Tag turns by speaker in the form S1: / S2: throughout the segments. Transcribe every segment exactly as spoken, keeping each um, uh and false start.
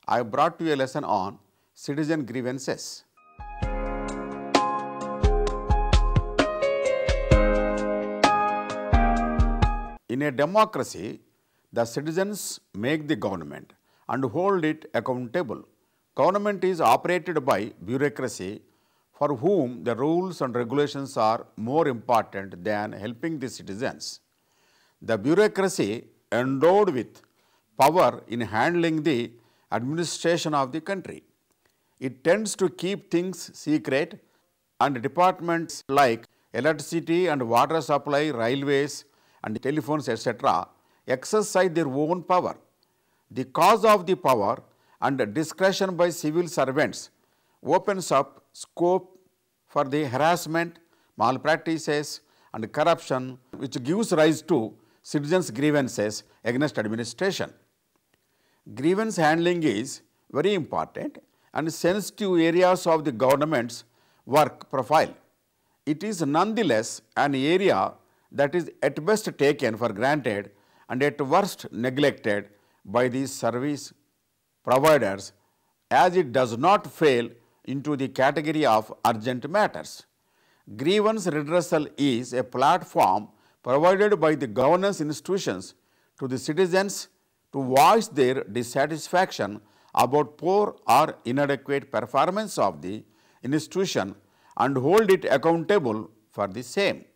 S1: I brought to you a lesson on citizen grievances. In a democracy, the citizens make the government and hold it accountable. Government is operated by bureaucracy for whom the rules and regulations are more important than helping the citizens. The bureaucracy endowed with power in handling the administration of the country. It tends to keep things secret, and departments like electricity and water supply, railways and telephones, et cetera exercise their own power. The cause of the power and discretion by civil servants opens up scope for the harassment, malpractices and corruption, which gives rise to citizens' grievances against administration. Grievance handling is very important and sensitive areas of the government's work profile. It is nonetheless an area that is at best taken for granted and at worst neglected by the service providers, as it does not fall into the category of urgent matters. Grievance redressal is a platform provided by the governance institutions to the citizens to voice their dissatisfaction about poor or inadequate performance of the institution and hold it accountable for the same.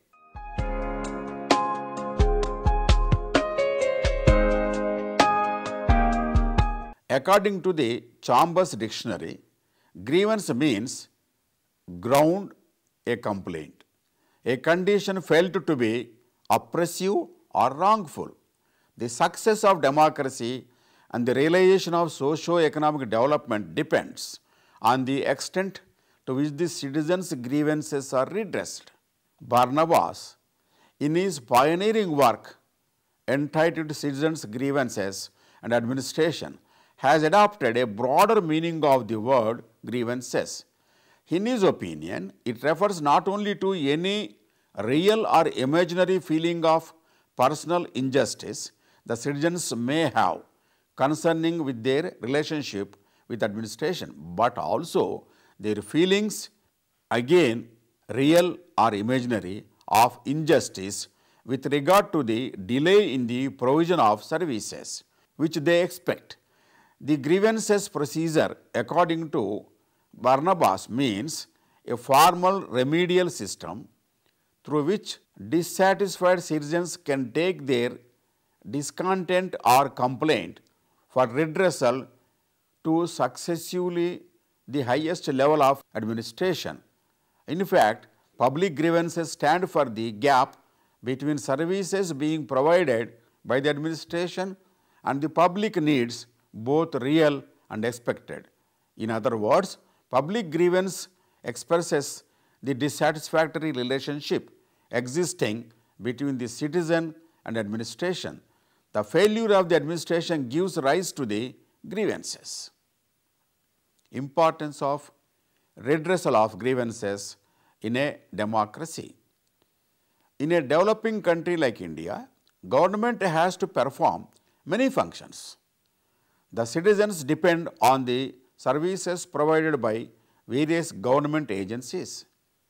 S1: According to the Chambers Dictionary, grievance means ground a complaint, a condition felt to be oppressive or wrongful. The success of democracy and the realization of socio-economic development depends on the extent to which the citizens' grievances are redressed. Barnabas, in his pioneering work entitled Citizens' Grievances and Administration, has adopted a broader meaning of the word grievances. In his opinion, it refers not only to any real or imaginary feeling of personal injustice the citizens may have concerning with their relationship with administration, but also their feelings, again real or imaginary, of injustice with regard to the delay in the provision of services which they expect. The grievances procedure, according to Barnabas, means a formal remedial system through which dissatisfied citizens can take their discontent or complaint for redressal to successively the highest level of administration. In fact, public grievances stand for the gap between services being provided by the administration and the public needs, both real and expected. In other words, public grievance expresses the dissatisfactory relationship existing between the citizen and administration. The failure of the administration gives rise to the grievances. Importance of redressal of grievances in a democracy. In a developing country like India, government has to perform many functions. The citizens depend on the services provided by various government agencies.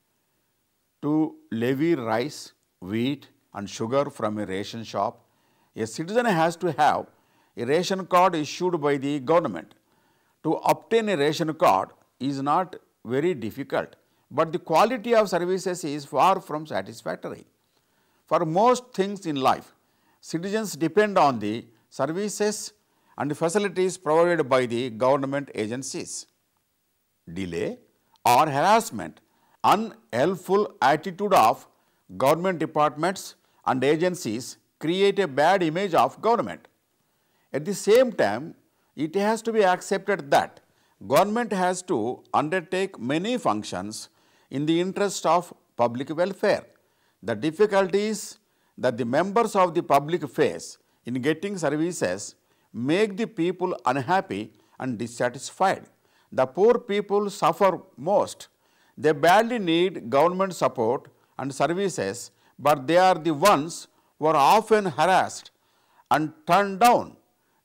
S1: To levy rice, wheat and sugar from a ration shop, a citizen has to have a ration card issued by the government. To obtain a ration card is not very difficult, but the quality of services is far from satisfactory. For most things in life, citizens depend on the services and facilities provided by the government agencies. Delay or harassment, unhelpful attitude of government departments and agencies create a bad image of government. At the same time, it has to be accepted that government has to undertake many functions in the interest of public welfare. The difficulties that the members of the public face in getting services make the people unhappy and dissatisfied. The poor people suffer most. They badly need government support and services, but they are the ones who are often harassed and turned down.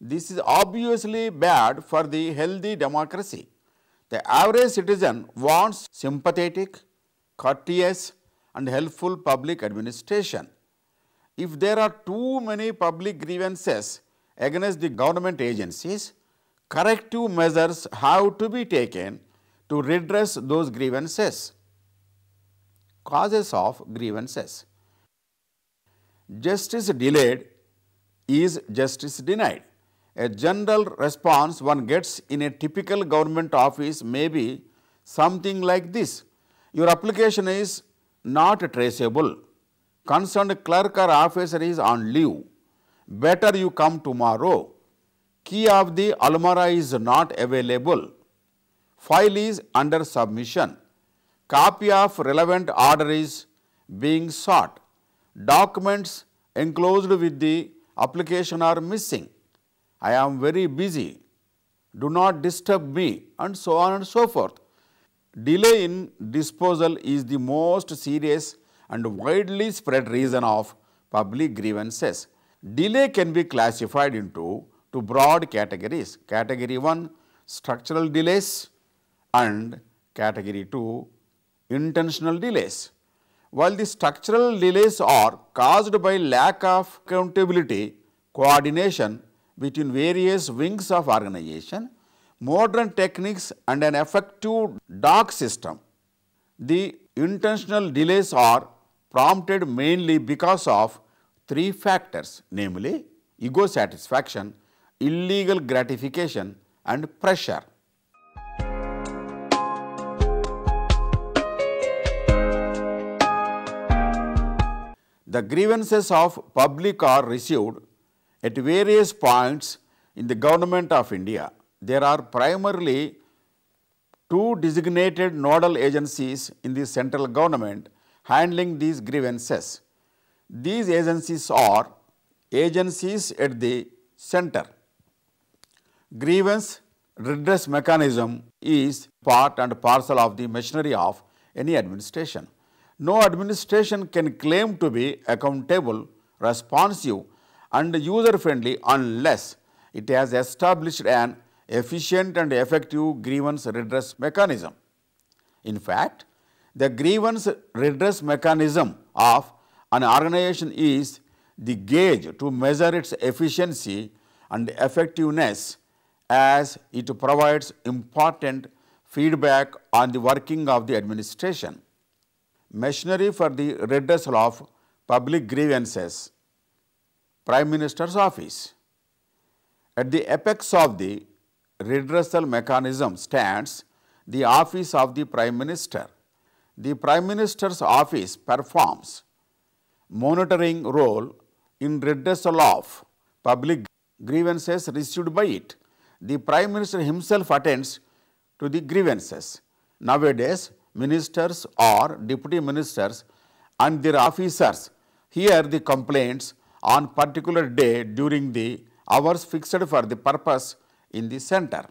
S1: This is obviously bad for the healthy democracy. The average citizen wants sympathetic, courteous and helpful public administration. If there are too many public grievances against the government agencies, corrective measures have to be taken to redress those grievances. Causes of grievances. Justice delayed is justice denied. A general response one gets in a typical government office may be something like this: your application is not traceable. Concerned clerk or officer is on leave. Better you come tomorrow. Key of the almirah is not available. File is under submission. Copy of relevant order is being sought. Documents enclosed with the application are missing. I am very busy. Do not disturb me, and so on and so forth. Delay in disposal is the most serious and widely spread reason of public grievances. Delay can be classified into two broad categories. Category one, structural delays, and category two, intentional delays. While the structural delays are caused by lack of accountability, coordination between various wings of organization, modern techniques and an effective dock system, the intentional delays are prompted mainly because of three factors, namely ego satisfaction, illegal gratification and pressure. The grievances of public are received at various points in the government of India. There are primarily two designated nodal agencies in the central government handling these grievances. These agencies are agencies at the center. Grievance redress mechanism is part and parcel of the machinery of any administration. No administration can claim to be accountable, responsive and user-friendly unless it has established an efficient and effective grievance redress mechanism. In fact, the grievance redress mechanism of an organization is the gauge to measure its efficiency and effectiveness, as it provides important feedback on the working of the administration. Machinery for the redressal of public grievances. Prime Minister's Office. At the apex of the redressal mechanism stands the Office of the Prime Minister. The Prime Minister's Office performs monitoring role in redressal of public grievances received by it. The Prime Minister himself attends to the grievances. Nowadays, ministers or deputy ministers and their officers hear the complaints on particular day during the hours fixed for the purpose in the center.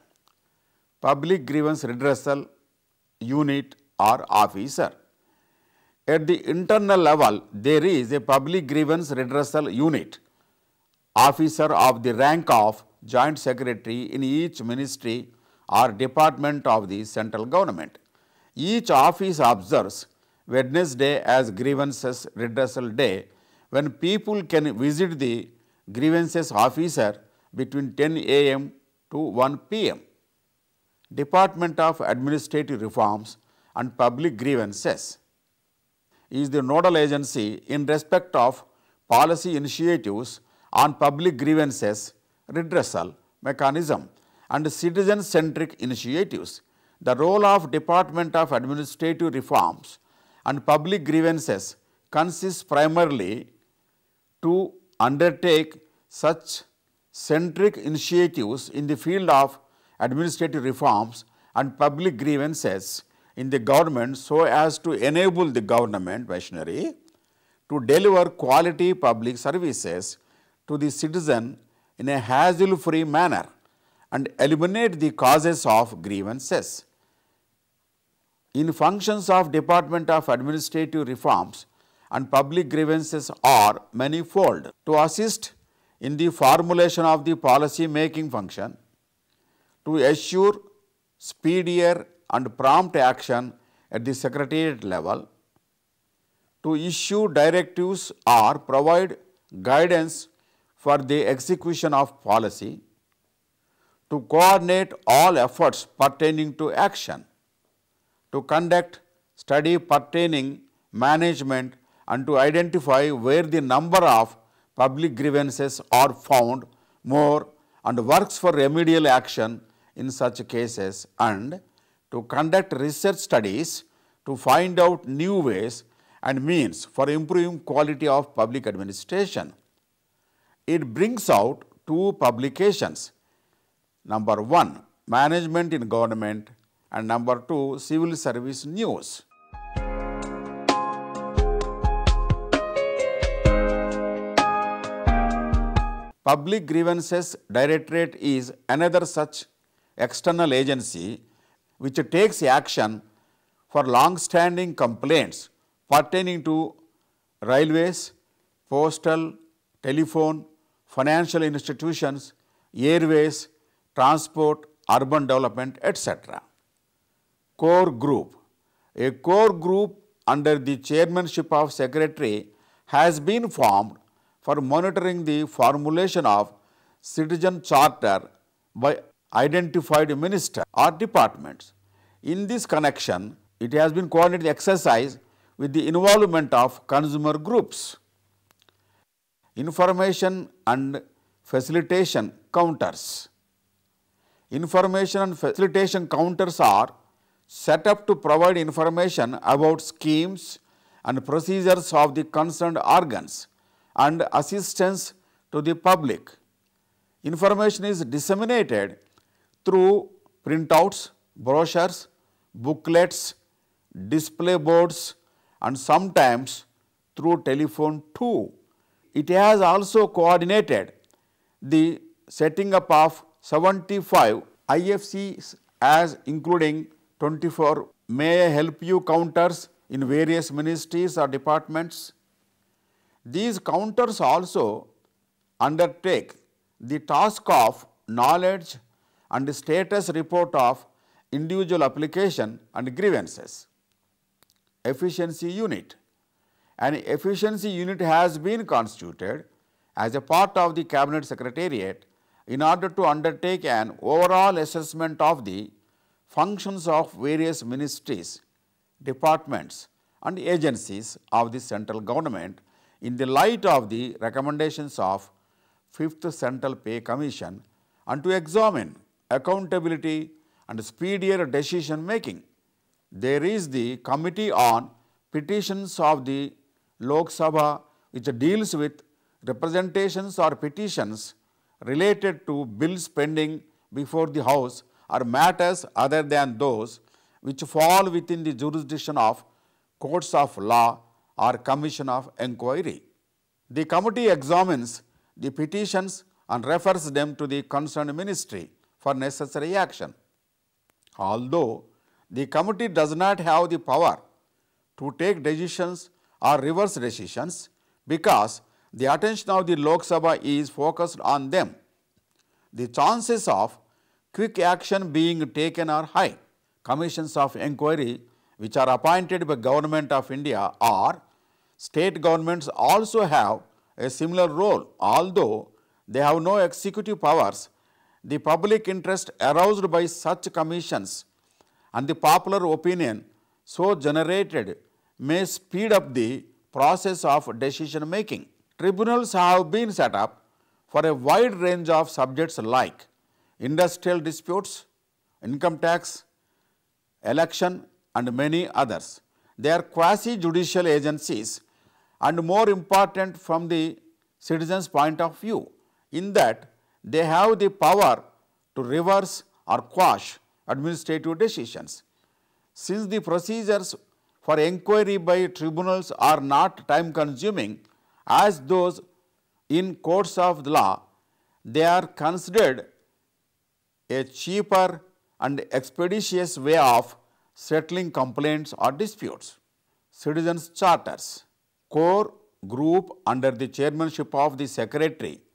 S1: Public grievance redressal unit or officer. At the internal level, there is a public grievance redressal unit, officer of the rank of joint secretary in each ministry or department of the central government. Each office observes Wednesday as grievances redressal day, when people can visit the grievances officer between ten A M to one P M Department of Administrative Reforms and Public Grievances is the nodal agency in respect of policy initiatives on public grievances redressal mechanism and citizen-centric initiatives. The role of Department of Administrative Reforms and Public Grievances consists primarily to undertake such centric initiatives in the field of administrative reforms and public grievances in the government so as to enable the government machinery to deliver quality public services to the citizen in a hassle-free manner and eliminate the causes of grievances. In functions of Department of Administrative Reforms and Public Grievances are manifold. To assist in the formulation of the policy making function, to assure speedier and prompt action at the secretariat level, to issue directives or provide guidance for the execution of policy, to coordinate all efforts pertaining to action, to conduct study pertaining management and to identify where the number of public grievances are found more and works for remedial action in such cases, and to conduct research studies to find out new ways and means for improving quality of public administration. It brings out two publications. Number one, Management in Government, and number two, Civil Service News. Public Grievances Directorate is another such external agency which takes action for long-standing complaints pertaining to railways, postal, telephone, financial institutions, airways, transport, urban development, et cetera. Core Group. A core group under the chairmanship of Secretary has been formed for monitoring the formulation of citizen charter by identified minister or departments. In this connection, it has been coordinated exercise with the involvement of consumer groups. Information and facilitation counters. Information and facilitation counters are set up to provide information about schemes and procedures of the concerned organs and assistance to the public. Information is disseminated through printouts, brochures, booklets, display boards, and sometimes through telephone too. It has also coordinated the setting up of seventy-five I F Cs as including twenty-four May I help you counters in various ministries or departments. These counters also undertake the task of knowledge and status report of individual application and grievances. Efficiency Unit. An efficiency unit has been constituted as a part of the Cabinet Secretariat in order to undertake an overall assessment of the functions of various ministries, departments and agencies of the central government in the light of the recommendations of Fifth Central Pay Commission, and to examine accountability and speedier decision making. There is the Committee on Petitions of the Lok Sabha, which deals with representations or petitions related to bills pending before the House or matters other than those which fall within the jurisdiction of courts of law or commission of inquiry. The committee examines the petitions and refers them to the concerned ministry for necessary action. Although the committee does not have the power to take decisions or reverse decisions because the attention of the Lok Sabha is focused on them, the chances of quick action being taken are high. Commissions of inquiry which are appointed by Government of India or state governments also have a similar role. Although they have no executive powers, the public interest aroused by such commissions and the popular opinion so generated may speed up the process of decision making. Tribunals have been set up for a wide range of subjects like industrial disputes, income tax, election and many others. They are quasi-judicial agencies and more important from the citizens' point of view, in that they have the power to reverse or quash administrative decisions. Since the procedures for inquiry by tribunals are not time consuming as those in courts of the law, they are considered a cheaper and expeditious way of settling complaints or disputes. Citizens' charters. Core group under the chairmanship of the Secretary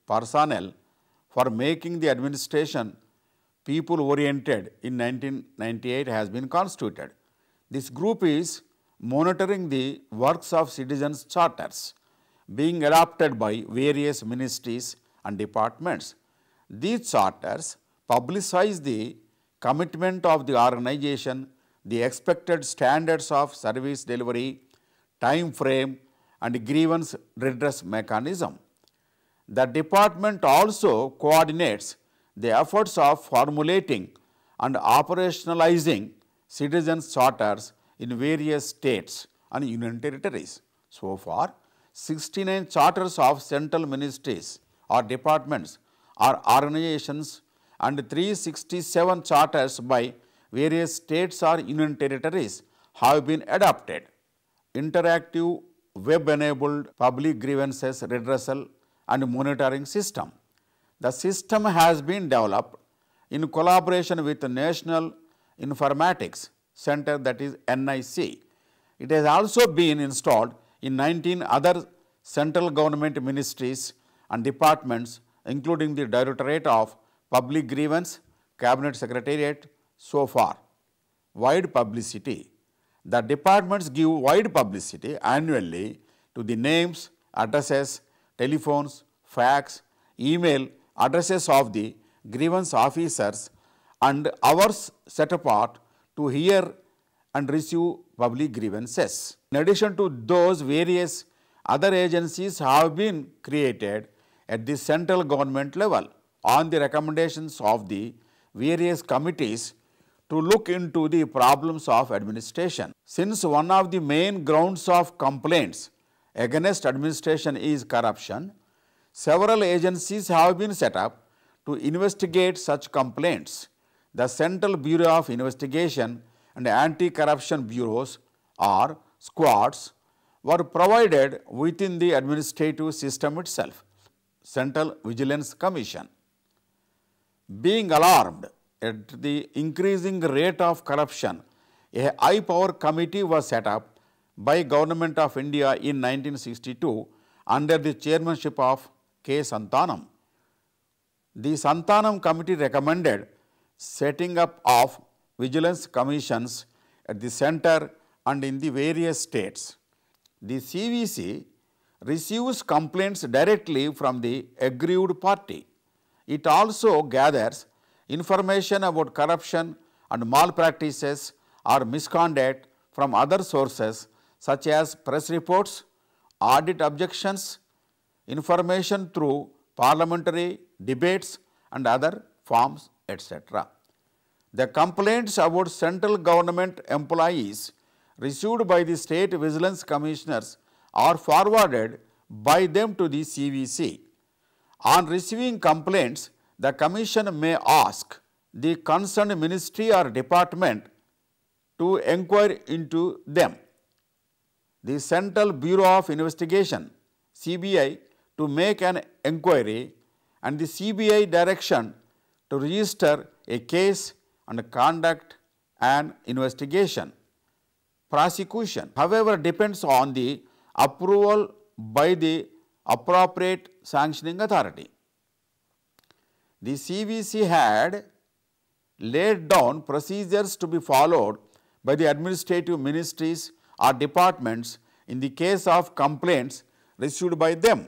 S1: personnel for making the administration people-oriented in nineteen ninety-eight has been constituted. This group is monitoring the works of citizens' charters being adopted by various ministries and departments. These charters publicize the commitment of the organization, the expected standards of service delivery, time frame, and grievance redress mechanism. The department also coordinates the efforts of formulating and operationalizing citizens' charters in various states and union territories. So far, sixty-nine charters of central ministries or departments or organizations and three hundred sixty-seven charters by various states or union territories have been adopted. Interactive web-enabled public grievances redressal and monitoring system. The system has been developed in collaboration with the National Informatics Center, that is N I C. It has also been installed in nineteen other central government ministries and departments, including the Directorate of Public Grievance, Cabinet Secretariat. So far, wide publicity. The departments give wide publicity annually to the names, addresses, telephones, fax, email addresses of the grievance officers and hours set apart to hear and receive public grievances. In addition to those, various other agencies have been created at the central government level on the recommendations of the various committees to look into the problems of administration. Since one of the main grounds of complaints against administration is corruption, several agencies have been set up to investigate such complaints. The Central Bureau of Investigation and Anti-Corruption Bureaus or squads were provided within the administrative system itself. Central Vigilance Commission. Being alarmed at the increasing rate of corruption, a high power committee was set up by Government of India in nineteen sixty-two under the chairmanship of K. Santanam. The Santanam committee recommended setting up of vigilance commissions at the center and in the various states. The C V C receives complaints directly from the aggrieved party. It also gathers information about corruption and malpractices or misconduct from other sources such as press reports, audit objections, information through parliamentary debates and other forms, et cetera. The complaints about central government employees received by the state vigilance commissioners are forwarded by them to the C V C. On receiving complaints, the commission may ask the concerned ministry or department to inquire into them. The Central Bureau of Investigation, C B I, to make an inquiry, and the C B I direction to register a case and conduct an investigation. Prosecution, however, depends on the approval by the appropriate sanctioning authority. The C V C had laid down procedures to be followed by the administrative ministries or departments in the case of complaints received by them.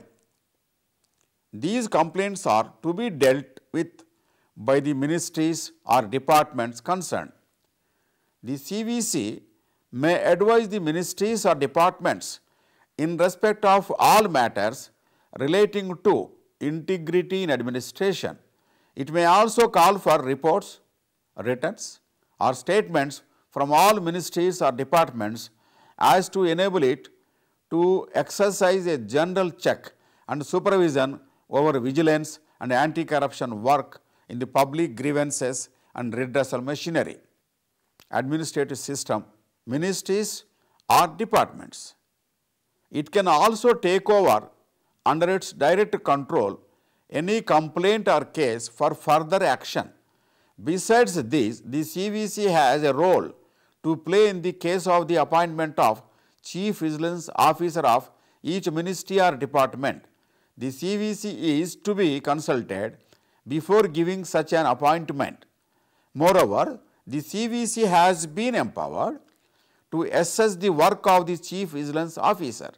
S1: These complaints are to be dealt with by the ministries or departments concerned. The C V C may advise the ministries or departments in respect of all matters relating to integrity in administration. It may also call for reports, returns, or statements from all ministries or departments as to enable it to exercise a general check and supervision over vigilance and anti-corruption work in the public grievances and redressal machinery. Administrative system, ministries or departments. It can also take over under its direct control any complaint or case for further action. Besides this, the C V C has a role to play in the case of the appointment of chief vigilance officer of each ministry or department. the C V C is to be consulted before giving such an appointment. Moreover, the C V C has been empowered to assess the work of the Chief Vigilance Officer.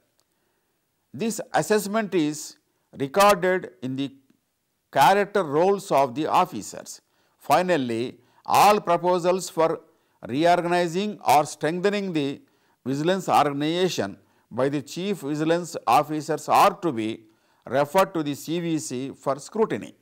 S1: This assessment is recorded in the character roles of the officers. Finally, all proposals for reorganizing or strengthening the vigilance organization by the Chief Vigilance Officers are to be referred to the C V C for scrutiny.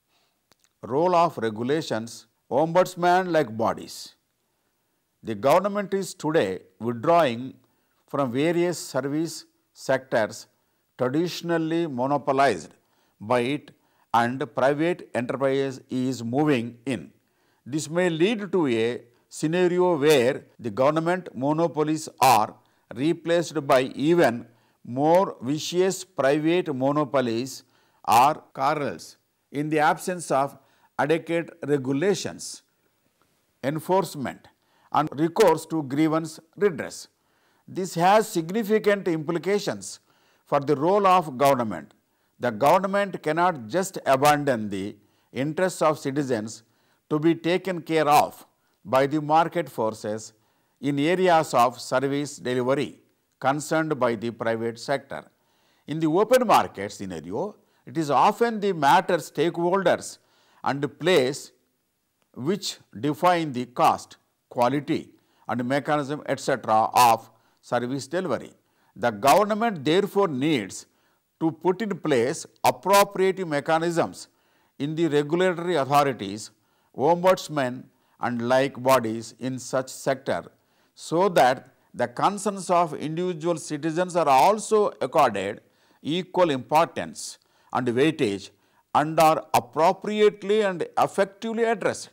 S1: Role of regulations, ombudsman-like bodies. The government is today withdrawing from various service sectors traditionally monopolized by it, and private enterprise is moving in. This may lead to a scenario where the government monopolies are replaced by even more vicious private monopolies or cartels in the absence of adequate regulations, enforcement, and recourse to grievance redress. This has significant implications for the role of government. The government cannot just abandon the interests of citizens to be taken care of by the market forces in areas of service delivery concerned by the private sector. In the open market scenario, it is often the matter stakeholders and place which define the cost, quality, and mechanism, et cetera of service delivery. The government therefore needs to put in place appropriate mechanisms in the regulatory authorities, ombudsmen, and like bodies in such sector, so that the concerns of individual citizens are also accorded equal importance and weightage and are appropriately and effectively addressed.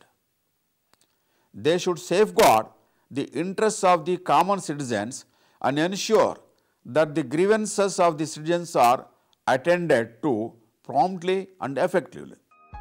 S1: They should safeguard the interests of the common citizens and ensure that the grievances of the citizens are attended to promptly and effectively.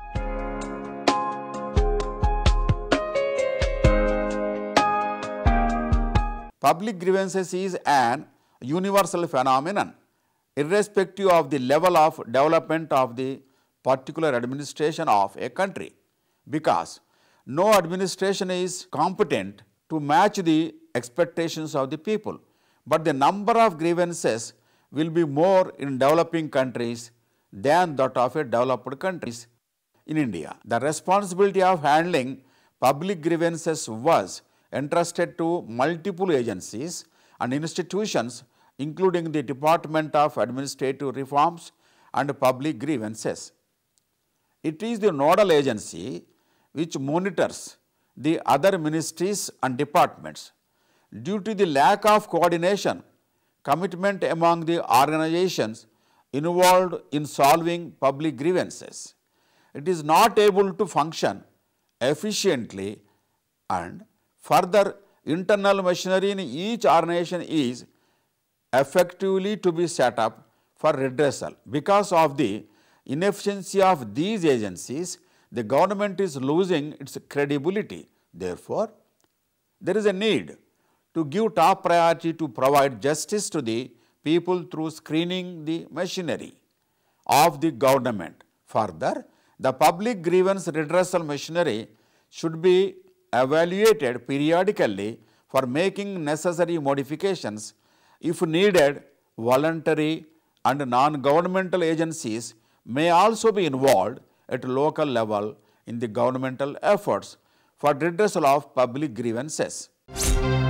S1: Public grievances is an universal phenomenon, irrespective of the level of development of the particular administration of a country, because no administration is competent to match the expectations of the people, but the number of grievances will be more in developing countries than that of a developed countries. In India, the responsibility of handling public grievances was entrusted to multiple agencies and institutions, including the Department of Administrative Reforms and Public Grievances. It is the nodal agency which monitors the other ministries and departments. Due to the lack of coordination, commitment among the organizations involved in solving public grievances, it is not able to function efficiently, and further internal machinery in each organization is effectively to be set up for redressal. Because of the inefficiency of these agencies, the government is losing its credibility. Therefore, there is a need to give top priority to provide justice to the people through screening the machinery of the government. Further, the public grievance redressal machinery should be evaluated periodically for making necessary modifications. If needed, voluntary and non-governmental agencies may also be involved at local level in the governmental efforts for redressal of public grievances.